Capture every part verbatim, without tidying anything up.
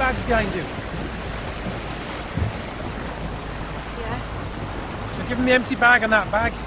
bags behind you. Yeah. So give him the empty bag and that bag.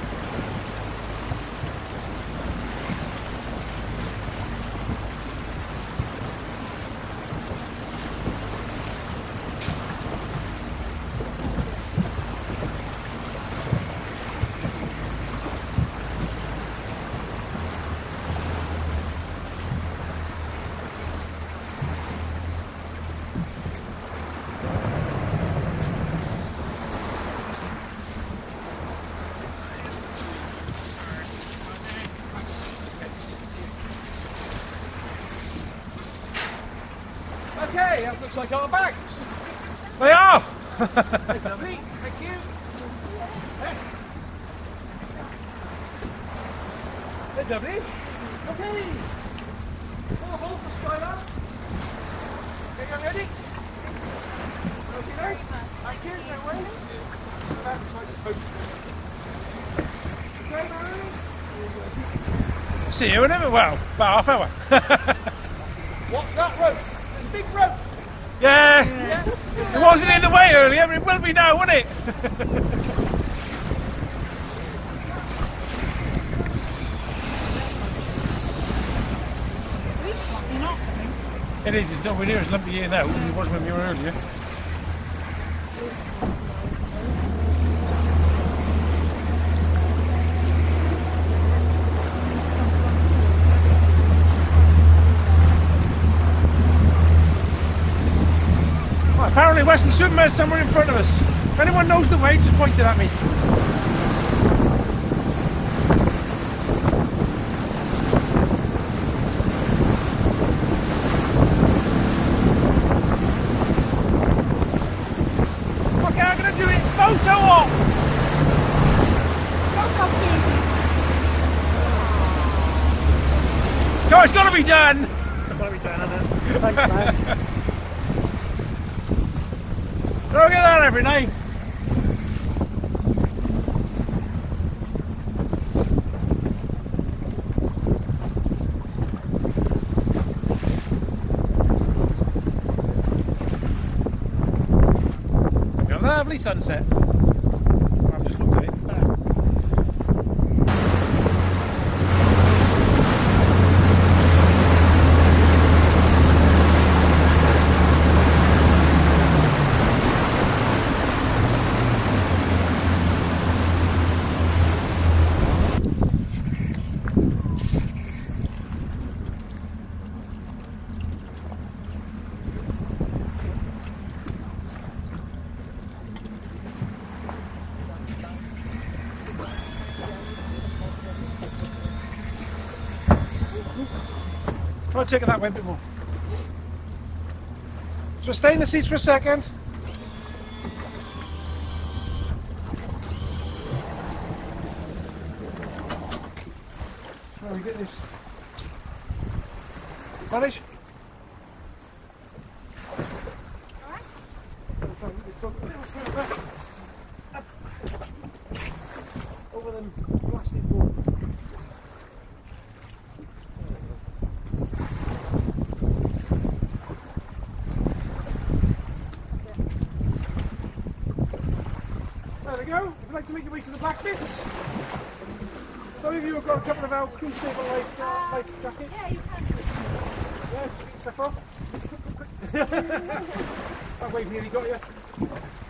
Okay, that looks like our bags. They are! That's lovely, thank you. Yes. That's lovely. Okay. Four holes for Skylar. Okay, you ready? Okay, thank you, no way. That's like the post. Okay, Mary? See you in a well, about half hour. What's that rope? There's a big rope. Yeah. Yeah. It wasn't in the way earlier, but it will be now, won't it? It is, it's nowhere near as lumpy here now as it was when we were earlier. Well, apparently Weston Superman's somewhere in front of us. If anyone knows the way, just point it at me. Photo op! So it's got to be done! It's got to be done, hasn't it? Thanks, man. Don't get that every night. Lovely sunset. I've just looked at it. I'll take it that way a bit more. So stay in the seats for a second. How do we get this? Manage? Over them plastic wall. There we go. If you'd like to make your way to the black bits. Some of you have got a couple of our Crusader life, uh, life jackets. Yeah, you can do it. Yeah, just get your stuff off. That wave nearly got you.